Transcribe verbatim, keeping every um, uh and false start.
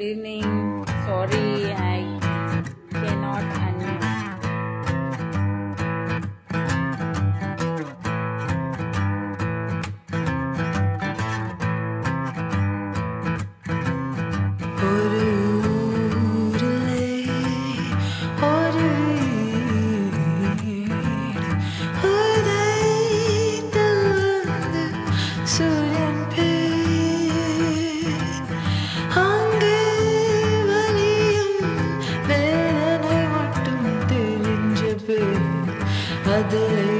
good evening. Sorry, I cannot unmute. ஒரு ஊரிலே ஒரு வீடு உதைத்து வந்து சூரியன் பேர் அங்கே வலியும் வேதனை மட்டும் தெரிஞ்ச பேர் அதில்